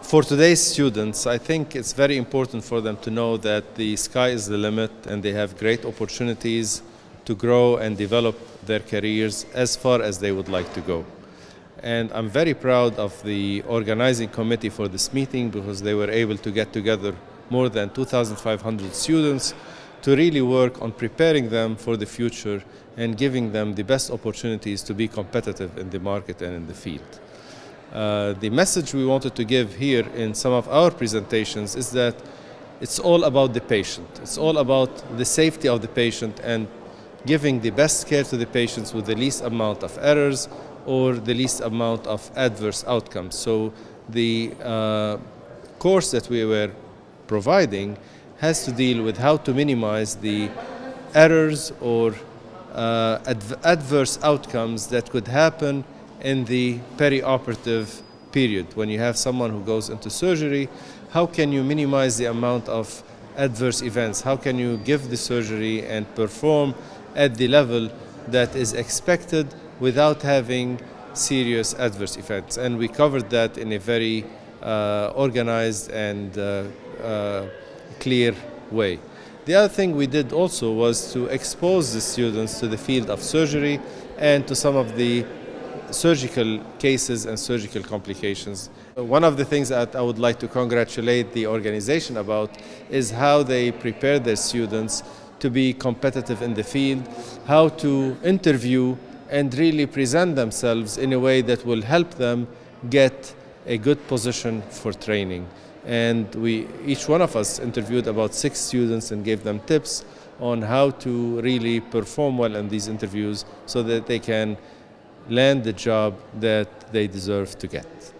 For today's students, I think it's very important for them to know that the sky is the limit and they have great opportunities to grow and develop their careers as far as they would like to go. And I'm very proud of the organizing committee for this meeting because they were able to get together more than 2,500 students to really work on preparing them for the future and giving them the best opportunities to be competitive in the market and in the field. The message we wanted to give here in some of our presentations is that it's all about the patient. It's all about the safety of the patient and giving the best care to the patients with the least amount of errors or the least amount of adverse outcomes. So the course that we were providing has to deal with how to minimize the errors or adverse outcomes that could happen in the perioperative period. When you have someone who goes into surgery, how can you minimize the amount of adverse events? How can you give the surgery and perform at the level that is expected without having serious adverse effects? And we covered that in a very organized and clear way. The other thing we did also was to expose the students to the field of surgery and to some of the surgical cases and surgical complications. One of the things that I would like to congratulate the organization about is how they prepare their students to be competitive in the field, how to interview and really present themselves in a way that will help them get a good position for training. And each one of us interviewed about 6 students and gave them tips on how to really perform well in these interviews so that they can land the job that they deserve to get.